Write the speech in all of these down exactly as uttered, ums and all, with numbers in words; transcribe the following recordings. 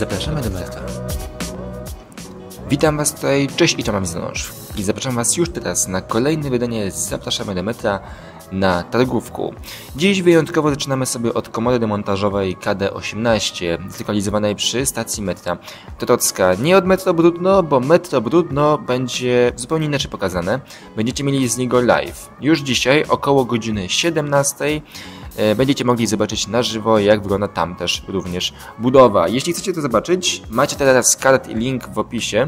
Zapraszamy do metra. Witam Was tutaj, cześć i czołem Zanosz. I zapraszam Was już teraz na kolejne wydanie Zapraszamy do metra na targówku. Dziś wyjątkowo zaczynamy sobie od komody demontażowej K D osiemnaście, zlokalizowanej przy stacji metra Trocka. Nie od Metro Brudno, bo Metro Brudno będzie zupełnie inaczej pokazane. Będziecie mieli z niego live. Już dzisiaj około godziny siedemnastej będziecie mogli zobaczyć na żywo, jak wygląda tam też również budowa. Jeśli chcecie to zobaczyć, macie teraz kart i link w opisie.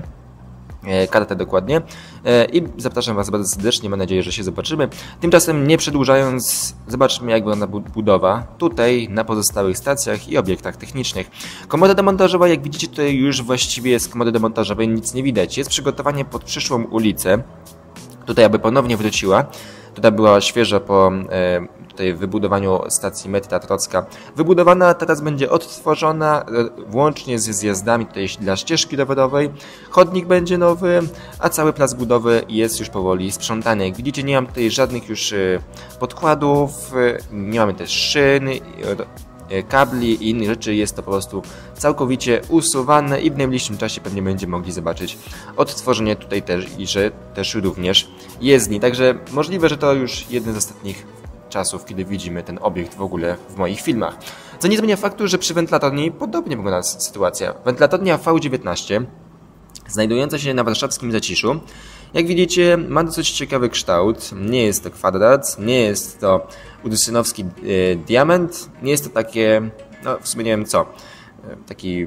Kartę dokładnie i zapraszam Was bardzo serdecznie, mam nadzieję, że się zobaczymy. Tymczasem nie przedłużając, zobaczmy, jak wygląda budowa tutaj na pozostałych stacjach i obiektach technicznych. Komoda demontażowa, jak widzicie, tutaj już właściwie z komody demontażowej nic nie widać. Jest przygotowanie pod przyszłą ulicę, tutaj aby ponownie wróciła. Tutaj była świeżo po e, tutaj wybudowaniu stacji metra Trocka wybudowana, teraz będzie odtworzona e, włącznie ze zjazdami tutaj dla ścieżki rowerowej. Chodnik będzie nowy, a cały plac budowy jest już powoli sprzątany. Jak widzicie, nie mam tutaj żadnych już e, podkładów, e, nie mamy też szyn, e, kabli i innych rzeczy, jest to po prostu całkowicie usuwane i w najbliższym czasie pewnie będziemy mogli zobaczyć odtworzenie tutaj też i że też również jezdni. Także możliwe, że to już jeden z ostatnich czasów, kiedy widzimy ten obiekt w ogóle w moich filmach. Co nie zmienia faktu, że przy wentylatorni podobnie wygląda sytuacja. Wentylatornia V dziewiętnaście znajdująca się na warszawskim Zaciszu, jak widzicie, ma dosyć ciekawy kształt. Nie jest to kwadrat, nie jest to udysynowski e, diament, nie jest to takie, no w sumie nie wiem co, e, taki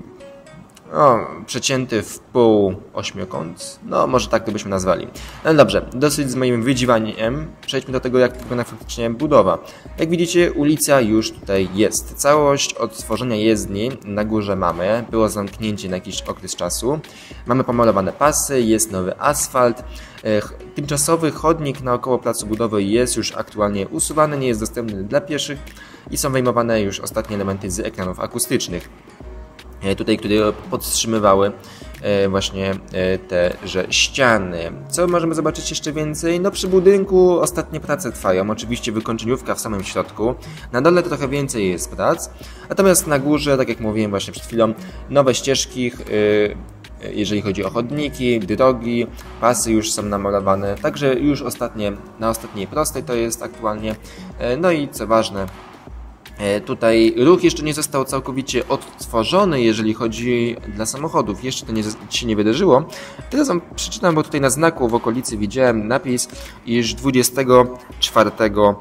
no, przecięty w pół ośmiokąt, no może tak to byśmy nazwali. No dobrze, dosyć z moim wydziwaniem, przejdźmy do tego, jak wygląda faktycznie budowa. Jak widzicie, ulica już tutaj jest. Całość odtworzenia jezdni na górze mamy, było zamknięcie na jakiś okres czasu. Mamy pomalowane pasy, jest nowy asfalt. Tymczasowy chodnik naokoło placu budowy jest już aktualnie usuwany, nie jest dostępny dla pieszych i są wyjmowane już ostatnie elementy z ekranów akustycznych. Tutaj, które podtrzymywały właśnie teże ściany. Co możemy zobaczyć jeszcze więcej? No przy budynku ostatnie prace trwają, oczywiście wykończeniówka w samym środku. Na dole trochę więcej jest prac, natomiast na górze, tak jak mówiłem właśnie przed chwilą, nowe ścieżki, jeżeli chodzi o chodniki, drogi, pasy już są namalowane, także już ostatnie, na ostatniej prostej to jest aktualnie. No i co ważne, tutaj ruch jeszcze nie został całkowicie odtworzony, jeżeli chodzi dla samochodów. Jeszcze to nie, się nie wydarzyło. Teraz wam przeczytam, bo tutaj na znaku w okolicy widziałem napis, iż dwudziestego czwartego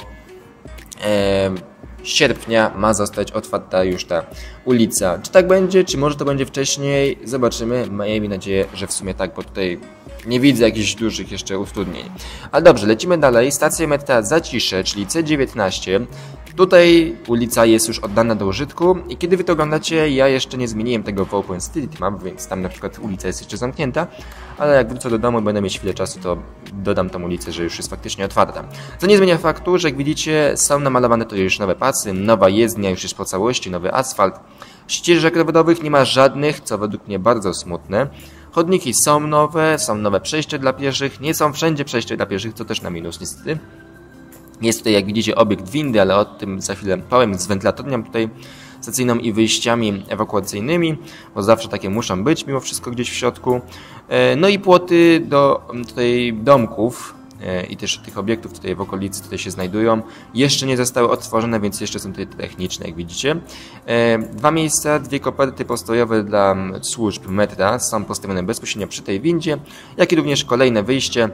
sierpnia ma zostać otwarta już ta ulica. Czy tak będzie, czy może to będzie wcześniej? Zobaczymy. Miejmy nadzieję, że w sumie tak, bo tutaj nie widzę jakichś dużych jeszcze utrudnień. Ale dobrze, lecimy dalej. Stacja metra Zacisze, czyli C dziewiętnaście. Tutaj ulica jest już oddana do użytku i kiedy wy to oglądacie, ja jeszcze nie zmieniłem tego w OpenStreetMap, więc tam na przykład ulica jest jeszcze zamknięta, ale jak wrócę do domu i będę mieć chwilę czasu, to dodam tą ulicę, że już jest faktycznie otwarta. Co nie zmienia faktu, że jak widzicie, są namalowane tutaj już nowe pasy, nowa jezdnia już jest po całości, nowy asfalt. Ścieżek rowerowych nie ma żadnych, co według mnie bardzo smutne. Chodniki są nowe, są nowe przejścia dla pieszych, nie są wszędzie przejścia dla pieszych, co też na minus niestety. Jest tutaj, jak widzicie, obiekt windy, ale o tym za chwilę powiem, z wentylatornią tutaj stacyjną i wyjściami ewakuacyjnymi, bo zawsze takie muszą być mimo wszystko gdzieś w środku. No i płoty do tutaj domków i też tych obiektów tutaj w okolicy tutaj się znajdują. Jeszcze nie zostały odtworzone, więc jeszcze są tutaj techniczne, jak widzicie. Dwa miejsca, dwie koperty postojowe dla służb metra są postawione bezpośrednio przy tej windzie, jak i również kolejne wyjście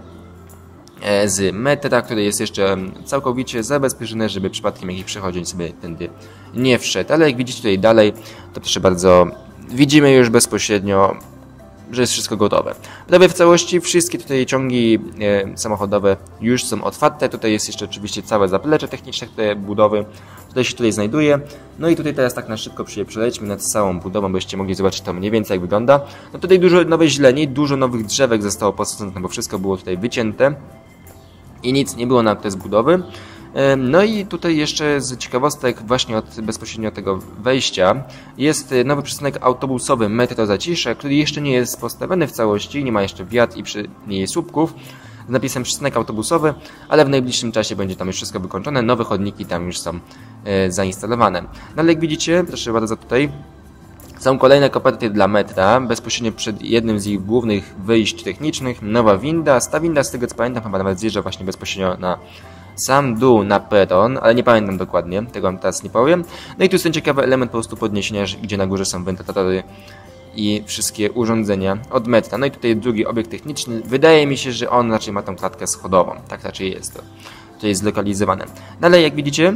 z metra, który jest jeszcze całkowicie zabezpieczony, żeby przypadkiem jakiś przechodzień sobie tędy nie wszedł. Ale jak widzicie tutaj dalej, to proszę bardzo, widzimy już bezpośrednio, że jest wszystko gotowe. Prawie w całości wszystkie tutaj ciągi e, samochodowe już są otwarte. Tutaj jest jeszcze oczywiście całe zaplecze techniczne tej budowy. Tutaj się tutaj znajduje. No i tutaj teraz tak na szybko przelećmy nad całą budową, byście mogli zobaczyć to mniej więcej jak wygląda. No tutaj dużo nowej zieleni, dużo nowych drzewek zostało posadzonych, no bo wszystko było tutaj wycięte i nic nie było na te zbudowy. No i tutaj jeszcze z ciekawostek właśnie od bezpośrednio tego wejścia jest nowy przystanek autobusowy Metro Zacisze, który jeszcze nie jest postawiony w całości, nie ma jeszcze wiat i przy niej słupków z napisem przystanek autobusowy, ale w najbliższym czasie będzie tam już wszystko wykończone, nowe chodniki tam już są e, zainstalowane. No ale jak widzicie, proszę bardzo tutaj Są kolejne koperty dla metra, bezpośrednio przed jednym z ich głównych wyjść technicznych, nowa winda. Ta winda, z tego co pamiętam, chyba nawet zjeżdża właśnie bezpośrednio na sam dół, na peron, ale nie pamiętam dokładnie, tego wam teraz nie powiem. No i tu jest ten ciekawy element po prostu podniesienia, gdzie na górze są wentylatory i wszystkie urządzenia od metra. No i tutaj drugi obiekt techniczny. Wydaje mi się, że on raczej ma tą klatkę schodową. Tak raczej jest to. To jest zlokalizowane. Dalej, jak widzicie,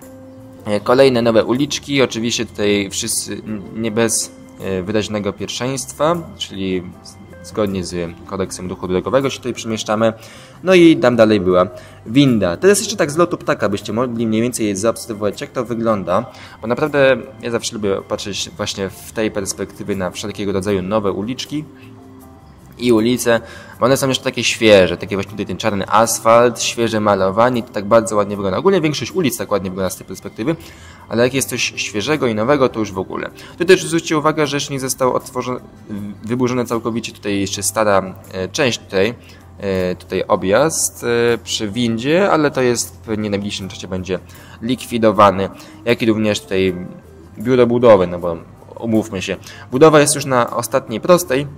kolejne nowe uliczki. Oczywiście tutaj wszyscy nie bez wyraźnego pierwszeństwa, czyli zgodnie z kodeksem ruchu drogowego się tutaj przemieszczamy. No i tam dalej była winda. Teraz jeszcze tak z lotu ptaka byście mogli mniej więcej zaobserwować, jak to wygląda, bo naprawdę ja zawsze lubię patrzeć właśnie w tej perspektywie na wszelkiego rodzaju nowe uliczki i ulice, bo one są jeszcze takie świeże, takie właśnie tutaj ten czarny asfalt, świeże malowanie, to tak bardzo ładnie wygląda. Ogólnie większość ulic tak ładnie wygląda z tej perspektywy, ale jak jest coś świeżego i nowego, to już w ogóle. Tutaj też zwróćcie uwagę, że jeszcze nie został otworzony, wyburzony całkowicie tutaj jeszcze stara e, część tutaj, e, tutaj objazd e, przy windzie, ale to jest pewnie w najbliższym czasie będzie likwidowany, jak i również tutaj biuro budowy, no bo umówmy się, budowa jest już na ostatniej prostej,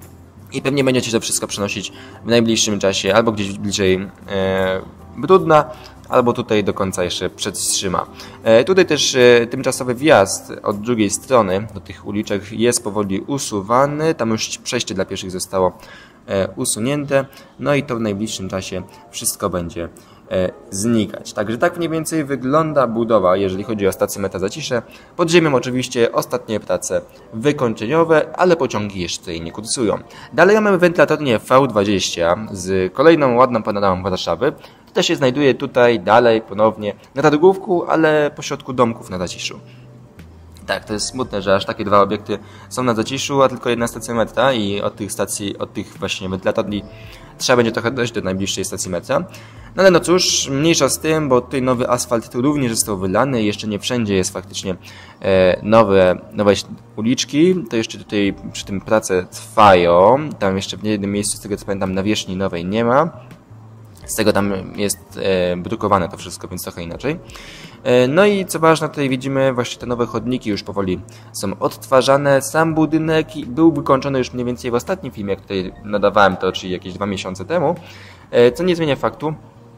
i pewnie będziecie to wszystko przenosić w najbliższym czasie albo gdzieś bliżej e, Brudna, albo tutaj do końca jeszcze przedstrzyma. E, tutaj też e, tymczasowy wjazd od drugiej strony do tych uliczek jest powoli usuwany. Tam już przejście dla pieszych zostało e, usunięte. No i to w najbliższym czasie wszystko będzie e, znikać. Także tak mniej więcej wygląda budowa, jeżeli chodzi o stację metra Zacisze. Pod ziemią oczywiście ostatnie prace wykończeniowe, ale pociągi jeszcze tutaj nie kursują. Dalej mamy wentylatornię V dwadzieścia z kolejną ładną panoramą Warszawy. To się znajduje tutaj dalej ponownie na targówku, ale pośrodku domków na Zaciszu. Tak, to jest smutne, że aż takie dwa obiekty są na Zaciszu, a tylko jedna stacja metra i od tych stacji, od tych właśnie wentylatorni trzeba będzie trochę dojść do najbliższej stacji metra. No ale no cóż, mniejsza z tym, bo tutaj nowy asfalt również został wylany, jeszcze nie wszędzie jest faktycznie e, nowe, nowe uliczki, to jeszcze tutaj przy tym prace trwają, tam jeszcze w jednym miejscu, z tego co pamiętam, nawierzchni nowej nie ma. Z tego tam jest e, brukowane to wszystko, więc trochę inaczej. E, no i co ważne, tutaj widzimy właśnie te nowe chodniki już powoli są odtwarzane. Sam budynek był wykończony już mniej więcej w ostatnim filmie, jak tutaj nadawałem to, czyli jakieś dwa miesiące temu. E, co nie zmienia faktu,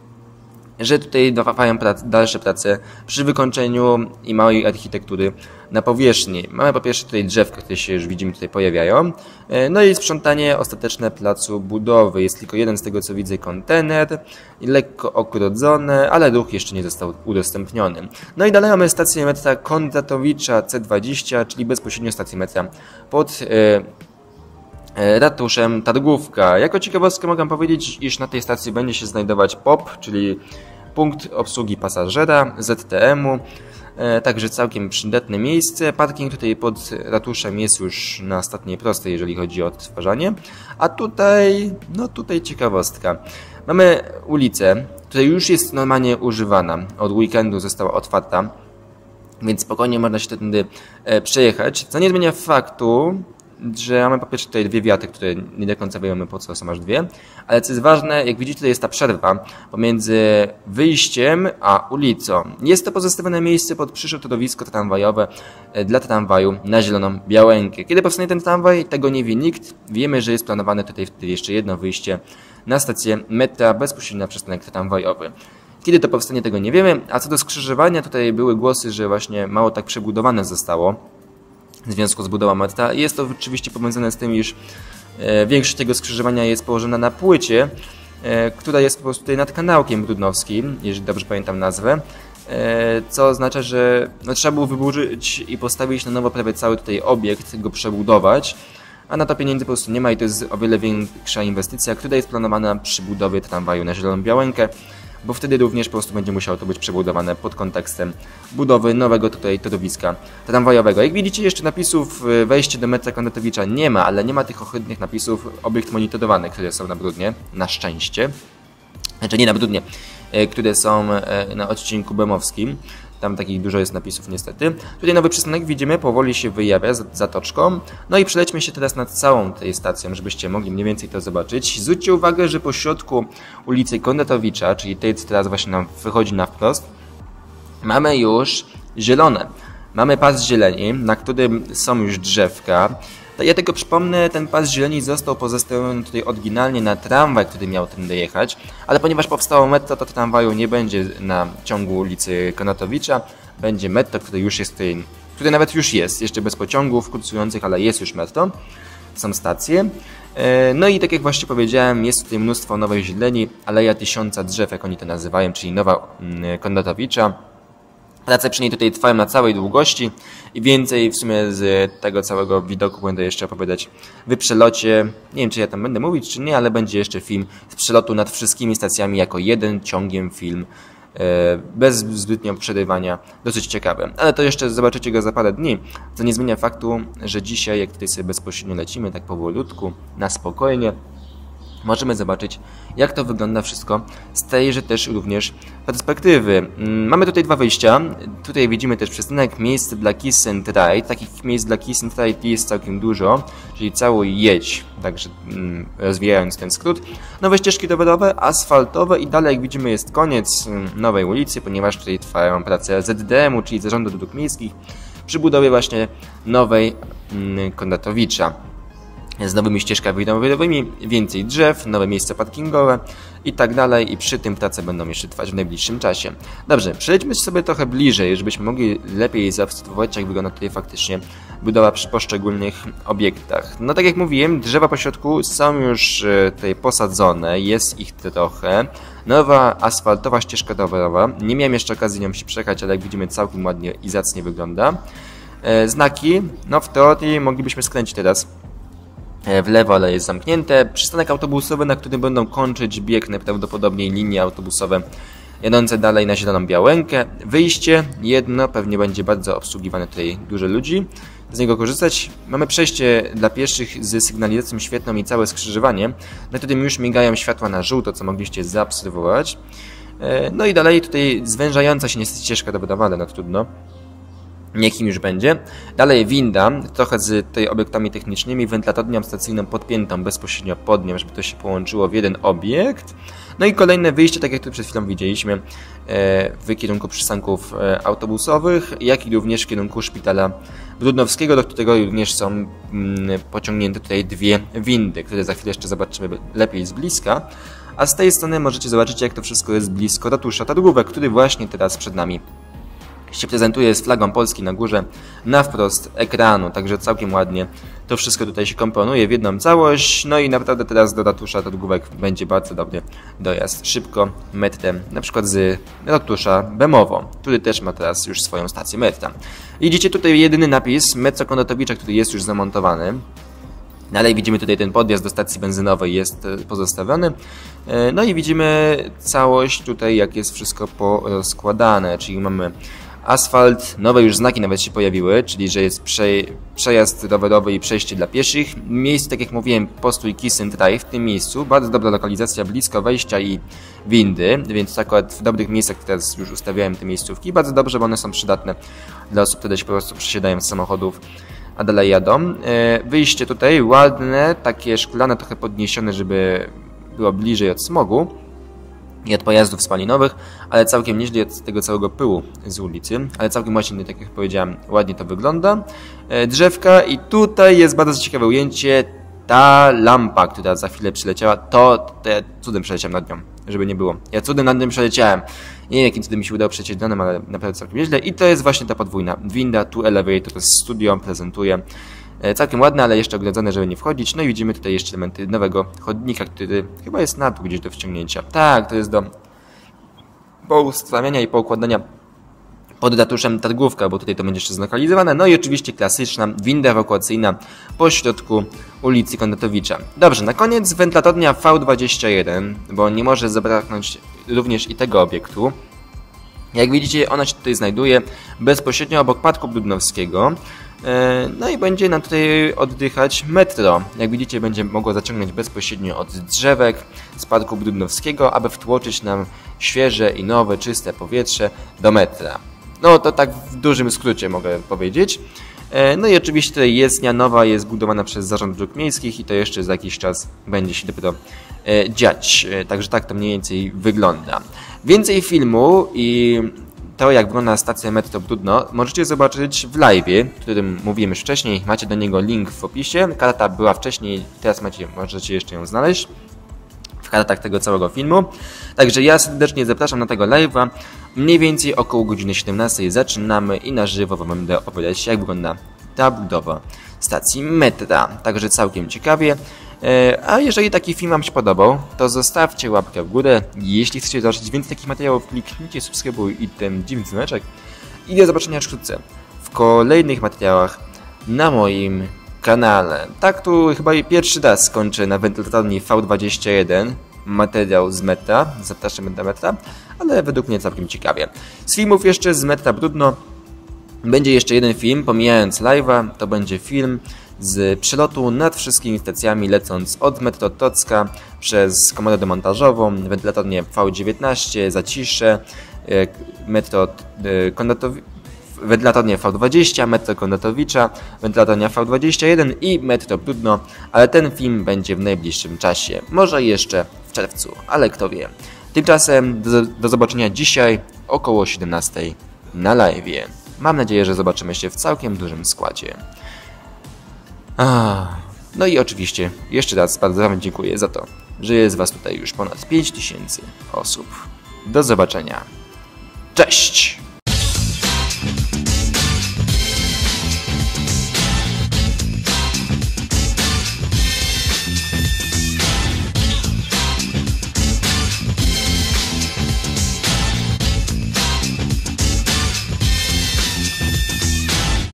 że tutaj trwają prac, dalsze prace przy wykończeniu i małej architektury na powierzchni. Mamy po pierwsze tutaj drzewka, które się już widzimy tutaj pojawiają. No i sprzątanie ostateczne placu budowy. Jest tylko jeden z tego co widzę kontener, lekko ogrodzone, ale ruch jeszcze nie został udostępniony. No i dalej mamy stację metra Kondratowicza C dwadzieścia, czyli bezpośrednio stację metra pod Yy, ratuszem Targówka. Jako ciekawostkę mogę powiedzieć, iż na tej stacji będzie się znajdować P O P, czyli punkt obsługi pasażera Z T M-u. E, także całkiem przydatne miejsce. Parking tutaj pod ratuszem jest już na ostatniej prostej, jeżeli chodzi o odtwarzanie. A tutaj, no tutaj ciekawostka. Mamy ulicę, która już jest normalnie używana. Od weekendu została otwarta, więc spokojnie można się tędy e, przejechać. Co nie zmienia faktu, że mamy po pierwsze tutaj dwie wiaty, które nie do końca wiemy po co są aż dwie, ale co jest ważne, jak widzicie, tutaj jest ta przerwa pomiędzy wyjściem a ulicą. Jest to pozostawione miejsce pod przyszłe torowisko tramwajowe dla tramwaju na Zieloną Białękę. Kiedy powstanie ten tramwaj, tego nie wie nikt. Wiemy, że jest planowane tutaj jeszcze jedno wyjście na stację metra bezpośrednio na przystanek tramwajowy. Kiedy to powstanie, tego nie wiemy, a co do skrzyżowania, tutaj były głosy, że właśnie mało tak przebudowane zostało w związku z budową metra. Jest to oczywiście powiązane z tym, iż e, większość tego skrzyżowania jest położona na płycie, e, która jest po prostu tutaj nad kanałkiem brudnowskim, jeżeli dobrze pamiętam nazwę, e, co oznacza, że no, trzeba było wyburzyć i postawić na nowo prawie cały tutaj obiekt, go przebudować, a na to pieniędzy po prostu nie ma i to jest o wiele większa inwestycja, która jest planowana przy budowie tramwaju na Zieloną Białękę, bo wtedy również po prostu będzie musiało to być przebudowane pod kontekstem budowy nowego tutaj torowiska tramwajowego. Jak widzicie, jeszcze napisów wejście do metra Kondratowicza nie ma, ale nie ma tych ohydnych napisów obiekt monitorowany, które są na Brudnie, na szczęście. Znaczy nie na Brudnie, które są na odcinku bemowskim. Tam takich dużo jest napisów niestety. Tutaj nowy przystanek widzimy, powoli się wyjawia z zatoczką. No i przelećmy się teraz nad całą tej stacją, żebyście mogli mniej więcej to zobaczyć. Zwróćcie uwagę, że po środku ulicy Kondratowicza, czyli tej, co teraz właśnie nam wychodzi na wprost, mamy już zielone. mamy pas zieleni, na którym są już drzewka. Ja tylko przypomnę, ten pas zieleni został pozostawiony tutaj oryginalnie na tramwaj, który miał tędy jechać, ale ponieważ powstało metro, to tramwaju nie będzie na ciągu ulicy Konatowicza, będzie metro, który już jest tutaj, który nawet już jest, jeszcze bez pociągów kursujących, ale jest już metro, są stacje. No i tak jak właśnie powiedziałem, jest tutaj mnóstwo nowej zieleni, Aleja Tysiąca Drzew, jak oni to nazywają, czyli nowa Konatowicza. Prace przy niej tutaj trwają na całej długości i więcej w sumie z tego całego widoku będę jeszcze opowiadać w przelocie. Nie wiem, czy ja tam będę mówić, czy nie, ale będzie jeszcze film z przelotu nad wszystkimi stacjami jako jeden ciągiem film, bez zbytnio przerywania, dosyć ciekawe. Ale to jeszcze zobaczycie go za parę dni, co nie zmienia faktu, że dzisiaj, jak tutaj sobie bezpośrednio lecimy, tak powolutku, na spokojnie, możemy zobaczyć, jak to wygląda wszystko z tejże też również perspektywy. Mamy tutaj dwa wyjścia. Tutaj widzimy też przystanek miejsc dla Kiss and Ride. Takich miejsc dla Kiss and Ride jest całkiem dużo, czyli cały jedź, także rozwijając ten skrót. Nowe ścieżki rowerowe, asfaltowe i dalej, jak widzimy, jest koniec nowej ulicy, ponieważ tutaj trwają prace Z D M-u, czyli Zarządu Dróg Miejskich, przy budowie właśnie nowej Konatowicza. Z nowymi ścieżkami rowerowymi, więcej drzew, nowe miejsca parkingowe i tak dalej. I przy tym prace będą jeszcze trwać w najbliższym czasie. Dobrze, przejdźmy sobie trochę bliżej, żebyśmy mogli lepiej zaobserwować, jak wygląda tutaj faktycznie budowa przy poszczególnych obiektach. No tak jak mówiłem, drzewa po środku są już tutaj posadzone, jest ich trochę. Nowa asfaltowa ścieżka rowerowa. Nie miałem jeszcze okazji nią się przejechać, ale jak widzimy, całkiem ładnie i zacnie wygląda. Znaki, no w teorii moglibyśmy skręcić teraz w lewo, ale jest zamknięte. Przystanek autobusowy, na którym będą kończyć bieg najprawdopodobniej linie autobusowe jadące dalej na Zieloną Białękę. Wyjście jedno, pewnie będzie bardzo obsługiwane tutaj dużo ludzi z niego korzystać. Mamy przejście dla pieszych z sygnalizacją świetną i całe skrzyżowanie, na którym już migają światła na żółto, co mogliście zaobserwować. No i dalej tutaj zwężająca się niestety ścieżka dobudowana, no trudno. Niech im już będzie. Dalej winda, trochę z tej obiektami technicznymi, wentylatornią stacyjną podpiętą bezpośrednio pod nią, żeby to się połączyło w jeden obiekt. No i kolejne wyjście, tak jak tu przed chwilą widzieliśmy, w kierunku przystanków autobusowych, jak i również w kierunku szpitala Brudnowskiego, do którego również są pociągnięte tutaj dwie windy, które za chwilę jeszcze zobaczymy lepiej z bliska. A z tej strony możecie zobaczyć, jak to wszystko jest blisko ratusza Targówek, który właśnie teraz przed nami się prezentuje z flagą Polski na górze, na wprost ekranu, także całkiem ładnie to wszystko tutaj się komponuje w jedną całość. No i naprawdę teraz do ratusza Targówek będzie bardzo dobry dojazd szybko metrem, na przykład z ratusza Bemowo, który też ma teraz już swoją stację metra. Widzicie tutaj jedyny napis Metro Konatowicza, który jest już zamontowany. Dalej widzimy tutaj ten podjazd do stacji benzynowej jest pozostawiony. No i widzimy całość tutaj, jak jest wszystko porozkładane, czyli mamy asfalt, nowe już znaki nawet się pojawiły, czyli że jest przejazd rowerowy i przejście dla pieszych. Miejsce, tak jak mówiłem, postój Kiss and Ride w tym miejscu. Bardzo dobra lokalizacja, blisko wejścia i windy, więc akurat w dobrych miejscach teraz już ustawiałem te miejscówki. Bardzo dobrze, bo one są przydatne dla osób, które się po prostu przesiadają z samochodów, a dalej jadą. Wyjście tutaj ładne, takie szklane, trochę podniesione, żeby było bliżej od smogu i od pojazdów spalinowych, ale całkiem nieźle od tego całego pyłu z ulicy, ale całkiem właśnie, tak jak powiedziałem, ładnie to wygląda. Drzewka i tutaj jest bardzo ciekawe ujęcie, ta lampa, która za chwilę przyleciała, to, to ja cudem przeleciałem nad nią, żeby nie było. Ja cudem nad nią przeleciałem. Nie wiem, jakim cudem mi się udało przecieć danym, ale naprawdę całkiem nieźle. I to jest właśnie ta podwójna winda, tu elevator, to jest studio, prezentuje. Całkiem ładne, ale jeszcze ogrodzone, żeby nie wchodzić. No i widzimy tutaj jeszcze elementy nowego chodnika, który chyba jest na dół gdzieś do wciągnięcia. Tak, to jest do poustawiania i poukładania pod ratuszem Targówka, bo tutaj to będzie jeszcze zlokalizowane. No i oczywiście klasyczna winda ewakuacyjna po środku ulicy Konatowicza. Dobrze, na koniec wentylatornia V dwadzieścia jeden, bo nie może zabraknąć również i tego obiektu. Jak widzicie, ona się tutaj znajduje bezpośrednio obok Parku Brudnowskiego. No i będzie nam tutaj oddychać metro. Jak widzicie, będzie mogło zaciągnąć bezpośrednio od drzewek z Parku Brudnowskiego, aby wtłoczyć nam świeże i nowe, czyste powietrze do metra. No to tak w dużym skrócie mogę powiedzieć. No i oczywiście tutaj jezdnia nowa jest budowana przez Zarząd Dróg Miejskich i to jeszcze za jakiś czas będzie się dopiero dziać. Także tak to mniej więcej wygląda. Więcej filmu i to, jak wygląda stacja metro Brudno, możecie zobaczyć w live'ie, o którym mówiłem już wcześniej. Macie do niego link w opisie. Karta była wcześniej, teraz macie, możecie jeszcze ją znaleźć w kartach tego całego filmu. Także ja serdecznie zapraszam na tego live'a. Mniej więcej około godziny siedemnastej zaczynamy i na żywo wam będę opowiadać, jak wygląda ta budowa stacji metra. Także całkiem ciekawie. A jeżeli taki film wam się podobał, to zostawcie łapkę w górę. Jeśli chcecie zobaczyć więcej takich materiałów, kliknijcie subskrybuj i ten dziwny dzwoneczek. I do zobaczenia wkrótce w kolejnych materiałach na moim kanale. Tak, tu chyba pierwszy raz skończę na wentylatorni V dwadzieścia jeden materiał z metra, zapraszam do metra, ale według mnie całkiem ciekawie. Z filmów jeszcze z metra Brudno będzie jeszcze jeden film, pomijając live'a, to będzie film z przelotu nad wszystkimi stacjami, lecąc od metro Tocka przez komodę demontażową, wentylatornię V dziewiętnaście, Zacisze, metro Kondatowi... wentylatornię V dwadzieścia, metro Kondatowicza, wentylatornia V dwadzieścia jeden i metro Brudno, ale ten film będzie w najbliższym czasie, może jeszcze w czerwcu, ale kto wie. Tymczasem do, do zobaczenia dzisiaj około siedemnastej na live'ie. Mam nadzieję, że zobaczymy się w całkiem dużym składzie. Ah, no i oczywiście jeszcze raz bardzo wam dziękuję za to, że jest was tutaj już ponad pięć tysięcy osób. Do zobaczenia. Cześć!